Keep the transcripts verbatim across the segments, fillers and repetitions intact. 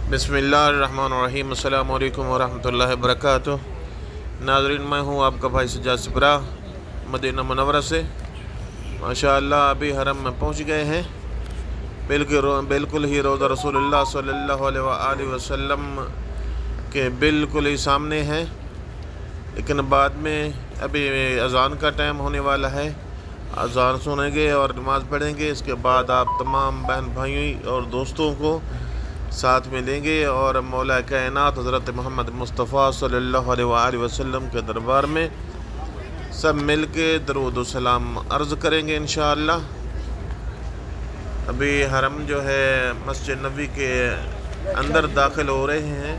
बिस्मिल्लाहिर्रहमानिर्रहीम। अस्सलामु अलैकुम वरहमतुल्लाहि वबरकातुह। नाज़रीन, मैं हूँ आपका भाई सज्जाद सिपरा मदीना मुनव्वरा से। माशाअल्लाह अभी हरम में पहुँच गए हैं। बिल्कुल बिल्कुल ही रोज़ा रसूलुल्लाह सल्लल्लाहु अलैहि वसल्लम के बिल्कुल ही सामने है। लेकिन बाद में अभी अज़ान का टाइम होने वाला है। अज़ान सुनेंगे और नमाज़ पढ़ेंगे। इसके बाद आप तमाम बहन भाइयों और दोस्तों को साथ में लेंगे और मौला कायनात हज़रत मोहम्मद मुस्तफ़ा सल्लल्लाहु अलैहि वसल्लम के दरबार में सब मिल के दरूद व सलाम अर्ज़ करेंगे इंशाअल्लाह। अभी हरम जो है मस्जिद नबी के अंदर दाखिल हो रहे हैं,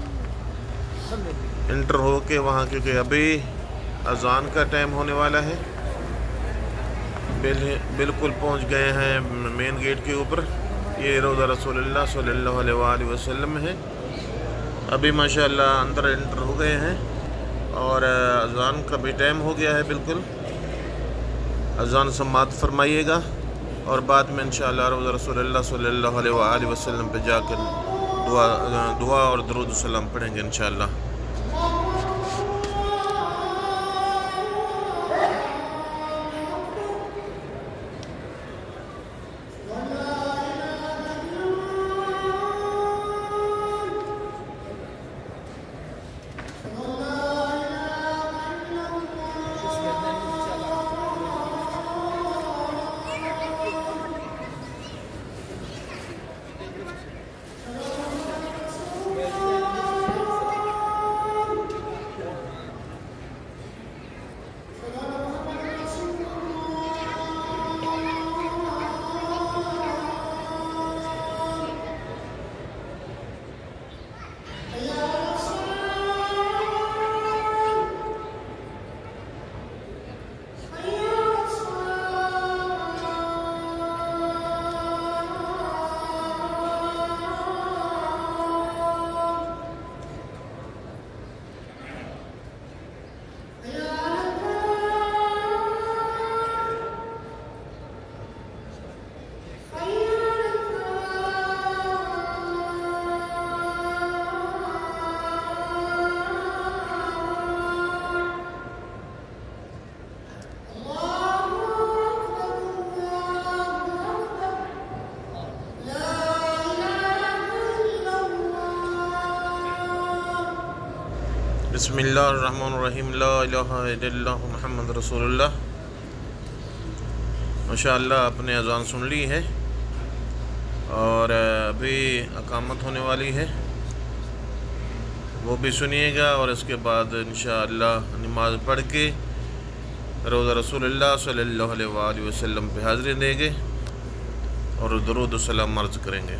इंटर हो के वहाँ, क्योंकि अभी अज़ान का टाइम होने वाला है। बिल, बिल्कुल पहुँच गए हैं मेन गेट के ऊपर। ये रोज़ा रसूलुल्लाह सल्लल्लाहु अलैहि वसल्लम है। अभी माशाअल्लाह अंदर इंटर हो गए हैं और अज़ान का भी टाइम हो गया है। बिल्कुल अज़ान समाअत फरमाइएगा और बाद में इंशाअल्लाह रोज़ा रसूलुल्लाह सल्लल्लाहु अलैहि वसल्लम पे जाकर दुआ दुआ और दरूद सलाम पढ़ेंगे इंशाअल्लाह। बिस्मिल्लाहिर्रहमानिर्रहीम। ला इलाहा इल्लल्लाह मुहम्मद रसूलुल्लाह। माशाअल्लाह आपने अज़ान सुन ली है और अभी अकामत होने वाली है, वो भी सुनिएगा और इसके बाद इंशाअल्लाह नमाज़ पढ़ के रोज़ा रसूलुल्लाह सल्लल्लाहु अलैहि वसल्लम पे हाज़िरी देंगे और दरूद सलाम अर्ज़ करेंगे।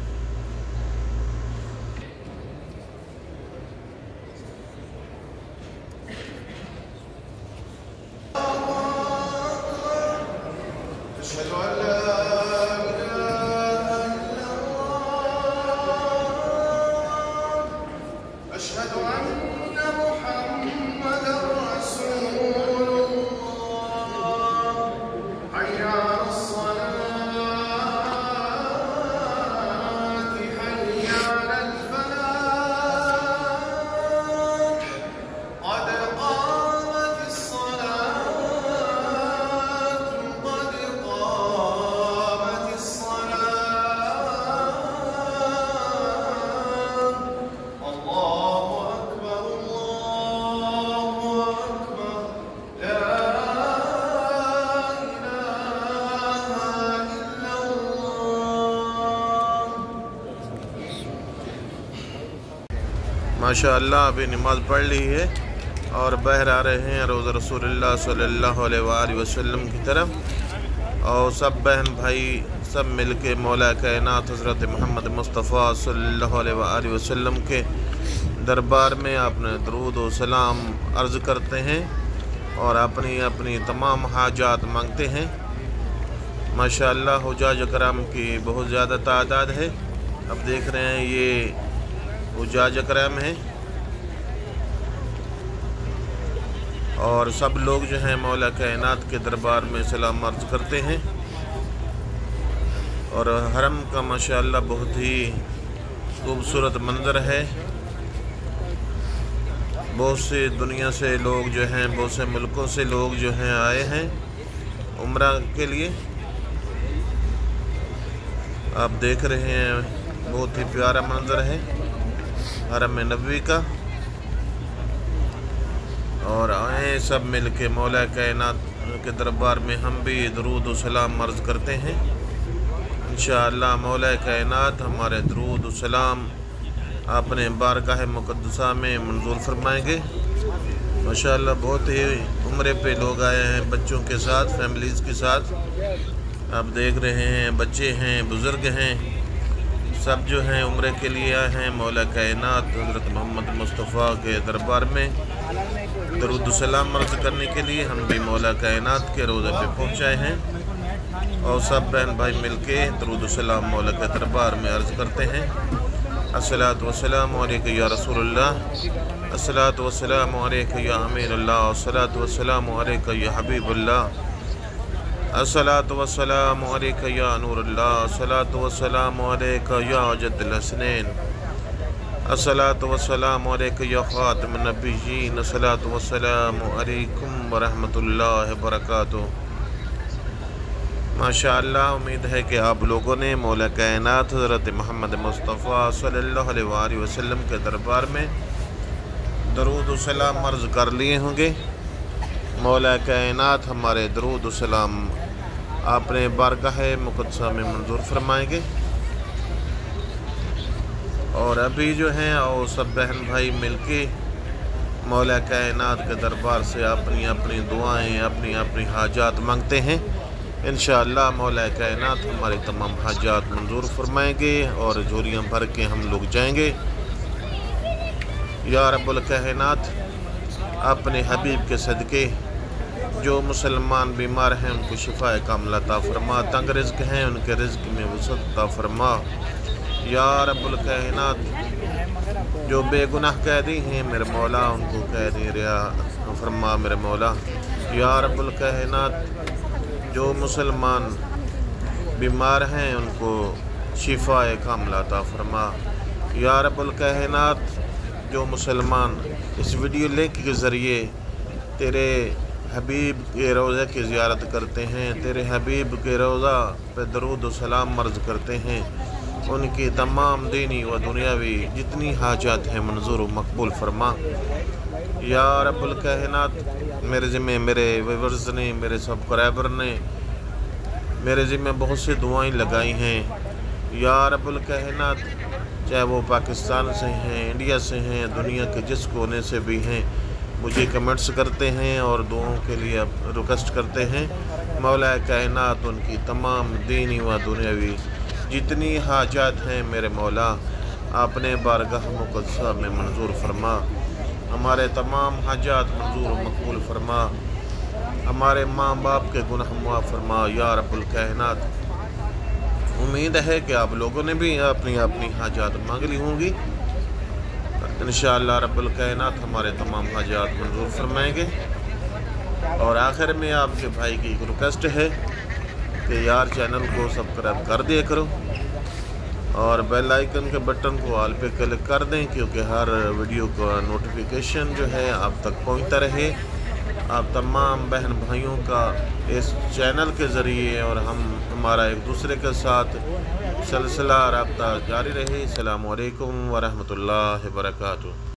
माशाअल्लाह अभी नमाज़ पढ़ ली है और बाहर आ रहे हैं रोज़ा रसूलुल्लाह सल्लल्लाहु अलैहि वसल्लम की तरफ। और सब बहन भाई सब मिल के मौला कायनात हज़रत मोहम्मद मुस्तफ़ा सल्लल्लाहु अलैहि वसल्लम के दरबार में अपने दरूद व सलाम अर्ज़ करते हैं और अपनी अपनी तमाम हाजात मांगते हैं। माशाअल्लाह हुज्जाज कराम की बहुत ज़्यादा तादाद है। अब देख रहे हैं ये हुज्जाज कराम है और सब लोग जो हैं मौला कायनात के दरबार में सलाम अर्ज़ करते हैं। और हरम का माशाअल्लाह बहुत ही खूबसूरत मंज़र है। बहुत से दुनिया से लोग जो हैं, बहुत से मुल्कों से लोग जो हैं आए हैं उम्रा के लिए। आप देख रहे हैं बहुत ही प्यारा मंज़र है हरम नबवी का। और आए सब मिल के मौला कायनात के दरबार में हम भी दरूद व सलाम अर्ज़ करते हैं। इंशाअल्लाह मौला कायनात हमारे दरूद व सलाम अपने बारगाह मुक़द्दसा में मंजूर फरमाएंगे। माशाअल्लाह बहुत ही उम्रे पे लोग आए हैं बच्चों के साथ, फैमिलीज़ के साथ। आप देख रहे हैं बच्चे हैं, बुज़ुर्ग हैं, सब जो हैं उम्रे के लिए आए हैं मौला कायनात हज़रत मोहम्मद मुस्तफ़ा के दरबार में दरूद सलाम अर्ज़ करने के लिए। हम भी मौला कायनात के रोज़े पे पहुँचाए हैं और सब बहन भाई मिलके दरूद सलाम मौला के दरबार में अर्ज़ करते हैं। अस्सलातु वस्सलामु अलैका या रसूलल्लाह, अस्सलातु वस्सलामु अलैका या अमीनुल्लाह, अस्सलातु वस्सलामु अलैका या हबीबुल्लाह, अस्सलातु वस्सलामु अलैका या नूरुल्लाह, अस्सलातु वस्सलामु अलैका या जद्दुल हसनैन, अस्सलातु वस्सलामु अलैका या खातिमुन नबिय्यीन, अस्सलातु वस्सलामु अलैकुम व रहमतुल्लाहि व बरकातुहू। माशाअल्लाह उम्मीद है कि आप लोगों ने मौला कायनात हज़रत मोहम्मद मुस्तफ़ा सल्लल्लाहु अलैहि वसल्लम के दरबार में दरूद व सलाम अर्ज़ कर लिए होंगे। मौला कायनात हमारे दरूद व सलाम अपने बारगाह मुक़द्दसा में मंजूर फरमाएंगे। और अभी जो हैं और सब बहन भाई मिलके मौला कायनात के दरबार से अपनी अपनी दुआएं, अपनी अपनी हाजात मांगते हैं। इंशाअल्लाह मौला कायनात हमारे तमाम हाजात मंजूर फरमाएंगे और झोलियाँ भर के हम लोग जाएंगे। या रब्बुल कायनात अपने हबीब के सदक़े जो मुसलमान बीमार हैं उनको शिफाए कामिला अता फरमा, तंग रिज़्क़ हैं उनके रिज़्क़ में वसअत अता फरमा। या रब्बुल कायनात जो बेगुनाह कैदी हैं मेरे मौला उनको कैदी रिहा फरमा मेरे मौला। या रब्बुल कायनात जो मुसलमान बीमार हैं उनको शिफाए कामिला अता फरमा। या रब्बुल कायनात जो मुसलमान इस वीडियो लिंक के ज़रिए तेरे हबीब के रोज़े की ज़ियारत करते हैं, तेरे हबीब के रोज़ा पे दरूद व सलाम अर्ज़ करते हैं, उनकी तमाम दीनी व दुनियावी जितनी हाजात हैं मंजूर व मकबूल फरमा। या रब्बुल कायनात मेरे ज़िम्मे मेरे व्यूअर्स ने, मेरे सब्सक्राइबर ने मेरे ज़िम्मे बहुत सी दुआएं लगाई हैं। या रब्बुल कायनात चाहे वो पाकिस्तान से हैं, इंडिया से हैं, दुनिया के जिस कोने से भी हैं, मुझे कमेंट्स करते हैं और दुआओं के लिए रिक्वेस्ट करते हैं। मौला कायनात उनकी तमाम दीनी व दुनियावी जितनी हाजात हैं मेरे मौला अपने बारगाह मुक़द्दसा में मंजूर फरमा। हमारे तमाम हाजात मंजूर व मकबूल फरमा। हमारे माँ बाप के गुनाह माफ़ फरमा। या रब्बुल कायनात उम्मीद है कि आप लोगों ने भी अपनी अपनी हाजात मांग ली होंगी। इंशाअल्लाह रब्बुल कायनात हमारे तमाम हाजात मंजूर फरमाएंगे। और आखिर में आपके भाई की एक रिक्वेस्ट है कि यार चैनल को सब्सक्राइब कर दिया करो और बेल आइकन के बटन को ऑल पे क्लिक कर दें, क्योंकि हर वीडियो का नोटिफिकेशन जो है आप तक पहुंचता रहे। आप तमाम बहन भाइयों का इस चैनल के ज़रिए और हम हमारा एक दूसरे के साथ सिलसिला रब्ता जारी रहे। अस्सलामु अलैकुम व रहमतुल्लाहि व बरकातुहू।